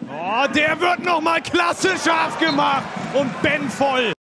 Oh, der wird noch mal klasse scharf gemacht und Ben Voll.